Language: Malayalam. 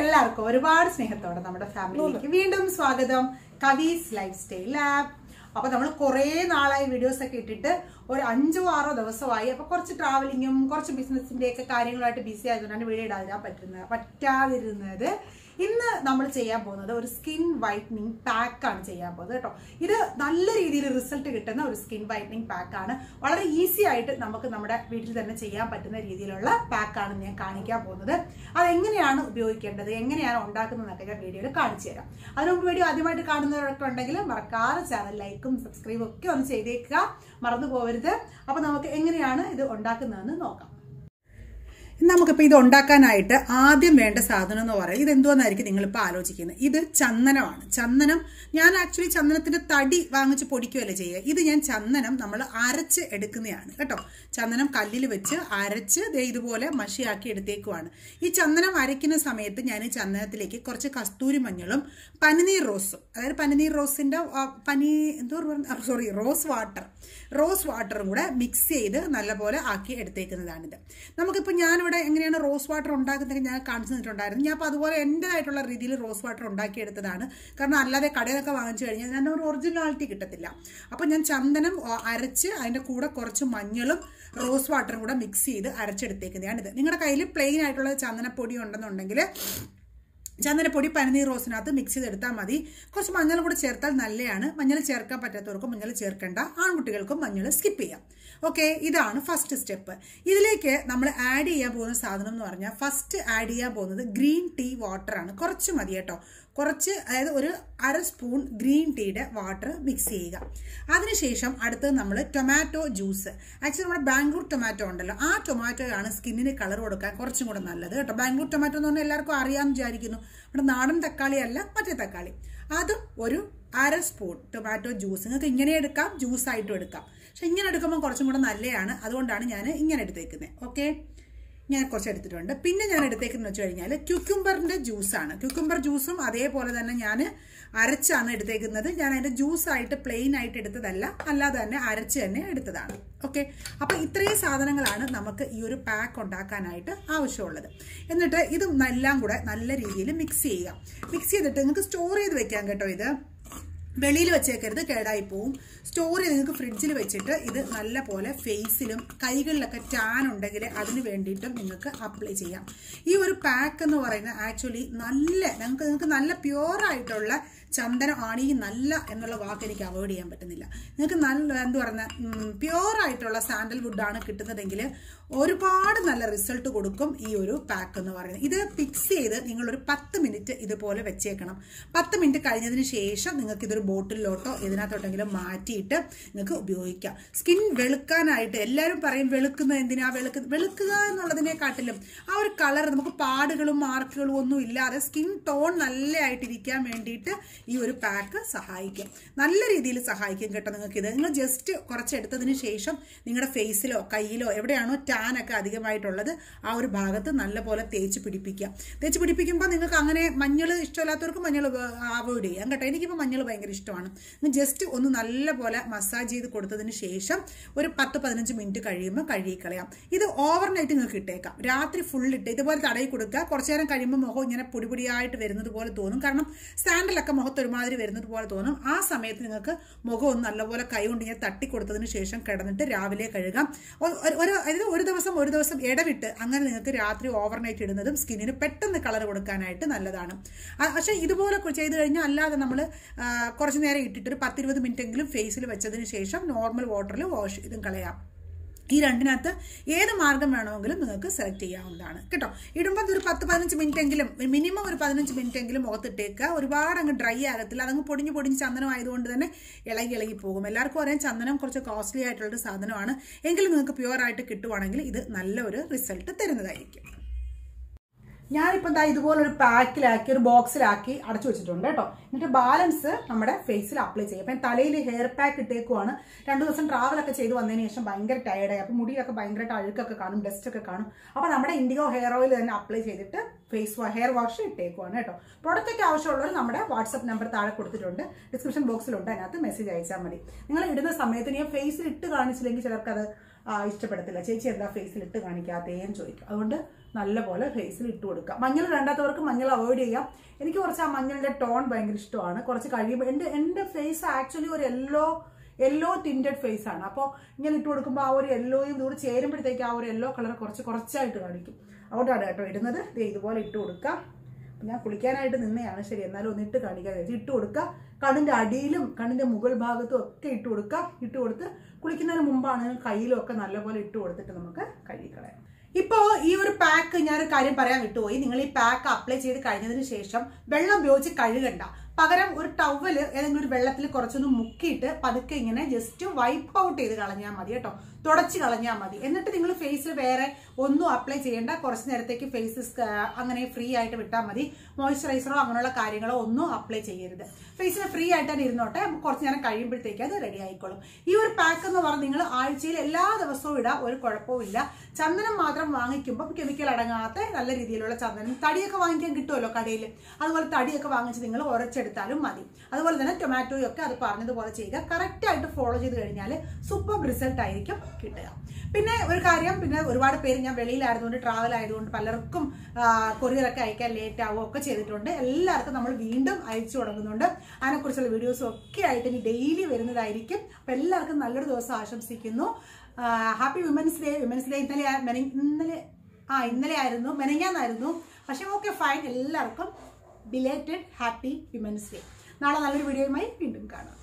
എല്ലാവർക്കും ഒരുപാട് സ്നേഹത്തോടെ നമ്മുടെ ഫാമിലിയിലേക്ക് വീണ്ടും സ്വാഗതം. Kavi's lifestyle lab. അപ്പൊ നമ്മൾ കുറെ നാളായി വീഡിയോസ് ഒക്കെ ഇട്ടിട്ട് ഒരു 5-6 ദിവസമായി. അപ്പൊ കുറച്ച് ട്രാവലിങ്ങും കുറച്ച് ബിസിനസിന്റെ ഒക്കെ കാര്യങ്ങളായിട്ട് ബിസി ആയതുകൊണ്ടാണ് വീഡിയോ ഇടാൻ പറ്റാതിരുന്നത്. ഇന്ന് നമ്മൾ ചെയ്യാൻ പോകുന്നത് ഒരു സ്കിൻ വൈറ്റനിങ് പാക്കാണ് ചെയ്യാൻ പോകുന്നത് കേട്ടോ. ഇത് നല്ല രീതിയിൽ റിസൾട്ട് കിട്ടുന്ന ഒരു സ്കിൻ വൈറ്റനിങ് പാക്കാണ്. വളരെ ഈസി ആയിട്ട് നമുക്ക് നമ്മുടെ വീട്ടിൽ തന്നെ ചെയ്യാൻ പറ്റുന്ന രീതിയിലുള്ള പാക്കാണ് ഞാൻ കാണിക്കാൻ പോകുന്നത്. അതെങ്ങനെയാണ് ഉപയോഗിക്കേണ്ടത്, എങ്ങനെയാണ് ഉണ്ടാക്കുന്നതെന്നൊക്കെ ഞാൻ വീഡിയോയിൽ കാണിച്ചു തരാം. അതിനുമുമ്പ് വീഡിയോ ആദ്യമായിട്ട് കാണുന്നവരൊക്കെ ഉണ്ടെങ്കിൽ മറക്കാതെ ചാനൽ ലൈക്കും സബ്സ്ക്രൈബും ഒക്കെ ഒന്ന് ചെയ്തേക്കുക, മറന്നു പോകരുത്. അപ്പൊ നമുക്ക് എങ്ങനെയാണ് ഇത് ഉണ്ടാക്കുന്നതെന്ന് നോക്കാം. നമുക്കിപ്പോൾ ഇത് ഉണ്ടാക്കാനായിട്ട് ആദ്യം വേണ്ട സാധനം എന്ന് പറയുന്നത് ഇതെന്തോന്നായിരിക്കും നിങ്ങളിപ്പോൾ ആലോചിക്കുന്നത്. ഇത് ചന്ദനമാണ്. ചന്ദനം ഞാൻ ആക്ച്വലി ചന്ദനത്തിന്റെ തടി വാങ്ങിച്ച് പൊടിക്കുകയല്ലേ ചെയ്യുക. ഇത് ഞാൻ ചന്ദനം നമ്മൾ അരച്ച് എടുക്കുന്നതാണ് കേട്ടോ. ചന്ദനം കല്ലിൽ വെച്ച് അരച്ച് ഇതുപോലെ മഷിയാക്കി എടുത്തേക്കുവാണ്. ഈ ചന്ദനം അരയ്ക്കുന്ന സമയത്ത് ഞാൻ ഈ ചന്ദനത്തിലേക്ക് കുറച്ച് കസ്തൂരി മഞ്ഞളും പനിനീർ റോസും, അതായത് പനിനീർ റോസിന്റെ റോസ് വാട്ടറും കൂടെ മിക്സ് ചെയ്ത് നല്ലപോലെ ആക്കി എടുത്തേക്കുന്നതാണിത്. നമുക്കിപ്പോൾ ഞാനിവിടെ എങ്ങനെയാണ് റോസ് വാട്ടർ ഉണ്ടാക്കുന്നത് ഞാൻ കാണിച്ചു തന്നിട്ടുണ്ടായിരുന്നു. ഞാൻ അപ്പോൾ അതുപോലെ എൻ്റെതായിട്ടുള്ള രീതിയിൽ റോസ് വാട്ടർ ഉണ്ടാക്കിയെടുത്തതാണ്. കാരണം അല്ലാതെ കടയിലൊക്കെ വാങ്ങിച്ചു കഴിഞ്ഞാൽ ഞാൻ ഒരു ഒറിജിനാലിറ്റി കിട്ടത്തില്ല. അപ്പോൾ ഞാൻ ചന്ദനം അരച്ച് അതിൻ്റെ കൂടെ കുറച്ച് മഞ്ഞളും റോസ് വാട്ടറും കൂടെ മിക്സ് ചെയ്ത് അരച്ചെടുത്തേക്കുന്നതാണിത്. നിങ്ങളുടെ കയ്യിൽ പ്ലെയിൻ ആയിട്ടുള്ള ചന്ദനപ്പൊടി ഉണ്ടെന്നുണ്ടെങ്കിൽ ചന്ദനപ്പൊടി പനിനീർ റോസിനകത്ത് മിക്സ് ചെയ്തെടുത്താൽ മതി. കുറച്ച് മഞ്ഞൾ കൂടെ ചേർത്താൽ നല്ലതാണ്. മഞ്ഞൾ ചേർക്കാൻ പറ്റാത്തവർക്കും മഞ്ഞൾ ചേർക്കേണ്ട, ആൺകുട്ടികൾക്കും മഞ്ഞൾ സ്കിപ്പ് ചെയ്യാം. ഓക്കെ, ഇതാണ് ഫസ്റ്റ് സ്റ്റെപ്പ്. ഇതിലേക്ക് നമ്മൾ ആഡ് ചെയ്യാൻ പോകുന്ന സാധനം എന്ന് പറഞ്ഞാൽ ഫസ്റ്റ് ആഡ് ചെയ്യാൻ പോകുന്നത് ഗ്രീൻ ടീ വാട്ടറാണ്. കുറച്ച് മതി കേട്ടോ, കുറച്ച്, അതായത് ഒരു 1/2 സ്പൂൺ ഗ്രീൻ ടീയുടെ വാട്ടർ മിക്സ് ചെയ്യുക. അതിനുശേഷം അടുത്തത് നമ്മൾ ടൊമാറ്റോ ജ്യൂസ്. ആക്ച്വലി നമ്മുടെ ബാംഗ്ലൂർ ടൊമാറ്റോ ഉണ്ടല്ലോ, ആ ടൊമാറ്റോയാണ് സ്കിന്നിന് കളർ കൊടുക്കാൻ കുറച്ചും കൂടെ നല്ലത് കേട്ടോ. ബാംഗ്ലൂർ ടൊമാറ്റോ എന്ന് പറഞ്ഞാൽ എല്ലാവർക്കും അറിയാമെന്ന് വിചാരിക്കുന്നു. നമ്മുടെ നാടൻ തക്കാളി അല്ല, മറ്റേ തക്കാളി. അതും ഒരു 1/2 സ്പൂൺ ടൊമാറ്റോ ജ്യൂസ്. നിങ്ങൾക്ക് ഇങ്ങനെ എടുക്കാം, ജ്യൂസായിട്ടും എടുക്കാം. പക്ഷെ ഇങ്ങനെ എടുക്കുമ്പോൾ കുറച്ചും കൂടെ നല്ലതാണ്. അതുകൊണ്ടാണ് ഞാൻ ഇങ്ങനെ എടുത്തേക്കുന്നത്. ഓക്കെ, ഞാൻ കുറച്ച് എടുത്തിട്ടുണ്ട്. പിന്നെ ഞാൻ എടുത്തേക്കുന്നത് വെച്ച് കഴിഞ്ഞാൽ ക്യൂക്കുംബറിന്റെ ജ്യൂസാണ്. ക്യൂക്കുംബർ ജ്യൂസും അതേപോലെ തന്നെ ഞാൻ അരച്ചാണ് എടുത്തേക്കുന്നത്. ഞാൻ അതിന്റെ ജ്യൂസായിട്ട് പ്ലെയിൻ ആയിട്ട് എടുത്തതല്ല, അല്ലാതെ തന്നെ അരച്ച് തന്നെ എടുത്തതാണ്. ഓക്കെ, അപ്പൊ ഇത്രയും സാധനങ്ങളാണ് നമുക്ക് ഈ ഒരു പാക്ക് ഉണ്ടാക്കാനായിട്ട് ആവശ്യമുള്ളത്. എന്നിട്ട് ഇത് എല്ലാം കൂടെ നല്ല രീതിയിൽ മിക്സ് ചെയ്യുക. മിക്സ് ചെയ്തിട്ട് നിങ്ങൾക്ക് സ്റ്റോർ ചെയ്ത് വെക്കാം കേട്ടോ. ഇത് വെളിയിൽ വെച്ചേക്കരുത്, കേടായി പോവും. സ്റ്റോർ ചെയ്ത് നിങ്ങൾക്ക് ഫ്രിഡ്ജിൽ വെച്ചിട്ട് ഇത് നല്ല പോലെ ഫേസിലും കൈകളിലൊക്കെ ടാൻ ഉണ്ടെങ്കിൽ അതിന് വേണ്ടിയിട്ടും നിങ്ങൾക്ക് അപ്ലൈ ചെയ്യാം. ഈ ഒരു പാക്ക് എന്ന് പറയുന്നത് ആക്ച്വലി നിങ്ങൾക്ക് നല്ല പ്യുവറായിട്ടുള്ള ചന്ദനം ആണ്. ഈ നല്ല എന്നുള്ള വാക്ക് എനിക്ക് അവോയ്ഡ് ചെയ്യാൻ പറ്റുന്നില്ല. നിങ്ങൾക്ക് നല്ല എന്ത് പറഞ്ഞാൽ പ്യുവറായിട്ടുള്ള സാൻഡൽവുഡ് ആണ് കിട്ടുന്നതെങ്കിൽ ഒരുപാട് നല്ല റിസൾട്ട് കൊടുക്കും ഈ ഒരു പാക്ക് എന്ന് പറയുന്നത്. ഇത് ഫിക്സ് ചെയ്ത് നിങ്ങളൊരു 10 മിനിറ്റ് ഇതുപോലെ വെച്ചേക്കണം. 10 മിനിറ്റ് കഴിഞ്ഞതിന് ശേഷം നിങ്ങൾക്ക് ഇതൊരു ബോട്ടിലോട്ടോ ഇതിനകത്തോട്ടെങ്കിലും മാറ്റിയിട്ട് നിങ്ങൾക്ക് ഉപയോഗിക്കാം. സ്കിൻ വെളുക്കാനായിട്ട് എല്ലാവരും പറയും വെളുക്കുന്നത് എന്തിനാ, വെളുക്കുക എന്നുള്ളതിനെക്കാട്ടിലും ആ ഒരു കളർ, നമുക്ക് പാടുകളും മാർക്കുകളും ഒന്നും ഇല്ലാതെ സ്കിൻ ടോൺ നല്ലതായിട്ടിരിക്കാൻ വേണ്ടിയിട്ട് ഈ ഒരു പാക്ക് സഹായിക്കും, നല്ല രീതിയിൽ സഹായിക്കും കേട്ടോ. നിങ്ങൾക്കിത് നിങ്ങൾ ജസ്റ്റ് കുറച്ചെടുത്തതിന് ശേഷം നിങ്ങളുടെ ഫേസിലോ കയ്യിലോ എവിടെയാണോ ടാൻ ഒക്കെ അധികമായിട്ടുള്ളത് ആ ഒരു ഭാഗത്ത് നല്ലപോലെ തേച്ച് പിടിപ്പിക്കുക. തേച്ച് പിടിപ്പിക്കുമ്പോൾ നിങ്ങൾക്ക് അങ്ങനെ മഞ്ഞൾ ഇഷ്ടമില്ലാത്തവർക്ക് മഞ്ഞൾ അവോയ്ഡ് ചെയ്യാം കേട്ടോ. എനിക്കിപ്പോൾ മഞ്ഞൾ ഭയങ്കര ഇഷ്ടമാണ്. ജസ്റ്റ് ഒന്ന് നല്ലപോലെ മസാജ് ചെയ്ത് കൊടുത്തതിന് ശേഷം ഒരു 10-15 മിനിറ്റ് കഴിയുമ്പോൾ കഴുകിക്കളയാം. ഇത് ഓവർനൈറ്റ് നിങ്ങൾക്ക് ഇട്ടേക്കാം. രാത്രി ഫുൾ ഇട്ട് ഇതുപോലെ തടയി കൊടുക്കുക. കുറച്ചു നേരം കഴിയുമ്പോൾ മുഖം ഇങ്ങനെ പൊടിപൊടിയായിട്ട് വരുന്നത് പോലെ തോന്നും. കാരണം സാൻഡലൊക്കെ മുഖത്ത് ഒരുമാതിരി വരുന്നത് പോലെ തോന്നും. ആ സമയത്ത് നിങ്ങൾക്ക് മുഖം ഒന്ന് നല്ലപോലെ കൈ കൊണ്ട് ഇങ്ങനെ തട്ടി കൊടുത്തതിന് ശേഷം കിടന്നിട്ട് രാവിലെ കഴുകാം. ഒരു ദിവസം ഇടവിട്ട് അങ്ങനെ നിങ്ങൾക്ക് രാത്രി ഓവർനൈറ്റ് ഇടുന്നതും സ്കിന്നിന് പെട്ടെന്ന് കളർ കൊടുക്കാനായിട്ട് നല്ലതാണ്. പക്ഷേ ഇതുപോലെ ചെയ്ത് കഴിഞ്ഞാൽ അല്ലാതെ നമ്മൾ കുറച്ച് നേരം ഇട്ടിട്ട് ഒരു 10-20 മിനിറ്റ് എങ്കിലും ഫേസിൽ വെച്ചതിന് ശേഷം നോർമൽ വാട്ടറിൽ വാഷ് ചെയ്തും കളയാം. ഈ രണ്ടിനകത്ത് ഏത് മാർഗം വേണമെങ്കിലും നിങ്ങൾക്ക് സെലക്ട് ചെയ്യാവുന്നതാണ് കേട്ടോ. ഇടുമ്പോൾ ഒരു 10-15 മിനിറ്റ് എങ്കിലും, മിനിമം ഒരു 15 മിനിറ്റ് എങ്കിലും മുഖത്തിട്ടേക്കുക. ഒരുപാട് അങ്ങ് ഡ്രൈ ആകത്തില്ല. അതങ്ങ് പൊടിഞ്ഞ് ചന്ദനം ആയതുകൊണ്ട് തന്നെ ഇളകി പോകും. എല്ലാവർക്കും അറിയാം ചന്ദനം കുറച്ച് കോസ്റ്റ്ലി ആയിട്ടുള്ളൊരു സാധനമാണ്. എങ്കിലും നിങ്ങൾക്ക് പ്യുവറായിട്ട് കിട്ടുവാണെങ്കിൽ ഇത് നല്ലൊരു റിസൾട്ട് തരുന്നതായിരിക്കും. ഞാനിപ്പോൾ ഇതുപോലൊരു പാക്കിലാക്കി ഒരു ബോക്സിലാക്കി അടച്ചു വെച്ചിട്ടുണ്ട് കേട്ടോ. എന്നിട്ട് ബാലൻസ് നമ്മുടെ ഫേസിൽ അപ്ലൈ ചെയ്യും. അപ്പം തലയിൽ ഹെയർ പാക്ക് ഇട്ടേക്കുവാണ്. 2 ദിവസം ട്രാവലൊക്കെ ചെയ്ത് വന്നതിന് ശേഷം ഭയങ്കര ടയർഡായി. അപ്പം മുടിയിലൊക്കെ ഭയങ്കരമായിട്ട് അഴുക്കൊക്കെ കാണും, ഡസ്റ്റ് ഒക്കെ കാണും. അപ്പോൾ നമ്മുടെ ഇൻഡിഗോ ഹെയർ ഓയിൽ തന്നെ അപ്ലൈ ചെയ്തിട്ട് ഹെയർ വാഷ് ഇട്ടേക്കുവാണ് കേട്ടോ. പ്രോഡക്റ്റ് ഒക്കെ ആവശ്യമുള്ളവർ നമ്മുടെ വാട്സപ്പ് നമ്പർ താഴെ കൊടുത്തിട്ടുണ്ട്, ഡിസ്ക്രിപ്ഷൻ ബോക്സിലുണ്ട്. അതിനകത്ത് മെസ്സേജ് അയച്ചാൽ മതി. നിങ്ങൾ ഇടുന്ന സമയത്ത് ഞാൻ ഫേസിൽ ഇട്ട് കാണിച്ചില്ലെങ്കിൽ ചിലർക്ക് അത് ഇഷ്ടപ്പെടത്തില്ല. ചേച്ചി എന്താ ഫേസിൽ ഇട്ട് കാണിക്കാത്തേന്ന് ചോദിക്കും. അതുകൊണ്ട് നല്ലപോലെ ഫേസിൽ ഇട്ട് കൊടുക്കുക. മഞ്ഞൾ വേണ്ടാത്തവർക്ക് മഞ്ഞൾ അവോയ്ഡ് ചെയ്യാം. എനിക്ക് കുറച്ച് ആ മഞ്ഞളിൻ്റെ ടോൺ ഭയങ്കര ഇഷ്ടമാണ്. കുറച്ച് കഴിയുമ്പോൾ എൻ്റെ ഫേസ് ആക്ച്വലി ഒരു യെല്ലോ ടിൻറ്റഡ് ഫേസ് ആണ്. അപ്പോൾ ഇങ്ങനെ ഇട്ട് കൊടുക്കുമ്പോൾ ആ ഒരു യെല്ലോയും ഇതുകൂടെ ചേരുമ്പോഴത്തേക്ക് ആ ഒരു യെല്ലോ കളർ കുറച്ചായിട്ട് കാണിക്കും. അതുകൊണ്ടാണ് കേട്ടോ ഇടുന്നത്. ഇതുപോലെ ഇട്ട് കൊടുക്കുക. ഞാൻ കുളിക്കാനായിട്ട് നിന്നെയാണ്, ശരി എന്നാലും ഒന്ന് ഇട്ട് കാണിക്കാൻ വെച്ച് ഇട്ട് കൊടുക്കുക. കണ്ണിൻ്റെ അടിയിലും കണ്ണിൻ്റെ മുകൾ ഭാഗത്തും ഒക്കെ ഇട്ട് കൊടുക്കുക. ഇട്ട് കൊടുത്ത് കുളിക്കുന്നതിന് മുമ്പാണ് കയ്യിലും ഒക്കെ നല്ലപോലെ ഇട്ട് കൊടുത്തിട്ട് നമുക്ക് കഴുകിക്കളയാം. ഇപ്പോൾ ഈ ഒരു പാക്ക് ഞാനൊരു കാര്യം പറയാൻ വിട്ടുപോയി. നിങ്ങൾ ഈ പാക്ക് അപ്ലൈ ചെയ്ത് കഴിഞ്ഞതിന് ശേഷം വെള്ളം ഉപയോഗിച്ച് കഴുകണ്ട. പകരം ഒരു ടവല് ഏതെങ്കിലും ഒരു വെള്ളത്തിൽ കുറച്ചൊന്ന് മുക്കിയിട്ട് പതുക്കെ ഇങ്ങനെ ജസ്റ്റ് വൈപ്പ് ഔട്ട് ചെയ്ത് കളഞ്ഞാൽ മതി കേട്ടോ. തുടച്ച് കളഞ്ഞാൽ മതി. എന്നിട്ട് നിങ്ങൾ ഫേസിൽ വേറെ ഒന്നും അപ്ലൈ ചെയ്യേണ്ട. കുറച്ച് നേരത്തേക്ക് ഫേസ് അങ്ങനെ ഫ്രീ ആയിട്ട് വിട്ടാൽ മതി. മോയ്സ്ചറൈസറോ അങ്ങനെയുള്ള കാര്യങ്ങളോ ഒന്നും അപ്ലൈ ചെയ്യരുത്. ഫേസിന് ഫ്രീ ആയിട്ട് തന്നെ ഇരുന്നോട്ടെ. കുറച്ച് നേരം കഴിയുമ്പോഴത്തേക്ക് അത് റെഡി ആയിക്കോളും. ഈ ഒരു പാക്ക് എന്ന് പറഞ്ഞാൽ നിങ്ങൾ ആഴ്ചയിൽ എല്ലാ ദിവസവും ഇടാം, ഒരു കുഴപ്പമില്ല. ചന്ദനം മാത്രം വാങ്ങിക്കുമ്പോൾ കെമിക്കൽ അടങ്ങാത്ത നല്ല രീതിയിലുള്ള ചന്ദനം, തടിയൊക്കെ വാങ്ങിക്കാൻ കിട്ടുമല്ലോ കടയിൽ, അതുപോലെ തടിയൊക്കെ വാങ്ങിച്ച് നിങ്ങൾ ഉരച്ചെടുത്താലും മതി. അതുപോലെ തന്നെ ടൊമാറ്റോയൊക്കെ അത് പറഞ്ഞതുപോലെ ചെയ്യുക. കറക്റ്റായിട്ട് ഫോളോ ചെയ്ത് കഴിഞ്ഞാൽ സൂപ്പർ റിസൾട്ട് ആയിരിക്കും കിട്ടുക. പിന്നെ ഒരു കാര്യം, പിന്നെ ഒരുപാട് പേര് ഞാൻ വെളിയിലായതുകൊണ്ട് ട്രാവൽ ആയതുകൊണ്ട് പലർക്കും കൊറിയറൊക്കെ അയക്കാൻ ലേറ്റ് ആവുകയോ ഒക്കെ ചെയ്തിട്ടുണ്ട്. എല്ലാവർക്കും നമ്മൾ വീണ്ടും അയച്ചു തുടങ്ങുന്നുണ്ട്. അതിനെക്കുറിച്ചുള്ള വീഡിയോസും ഒക്കെ ആയിട്ട് ഇനി ഡെയിലി വരുന്നതായിരിക്കും. അപ്പം എല്ലാവർക്കും നല്ലൊരു ദിവസം ആശംസിക്കുന്നു. Happy women's day. Women's day ഇന്നലെ ആയിരുന്നു, മെനഞ്ഞാന്നായിരുന്നു. പക്ഷേ ഓക്കെ ഫൈൻ. എല്ലാവർക്കും ബിലേറ്റഡ് ഹാപ്പി വിമൻസ് ഡേ. നാളെ നല്ലൊരു വീഡിയോയുമായി വീണ്ടും കാണാം.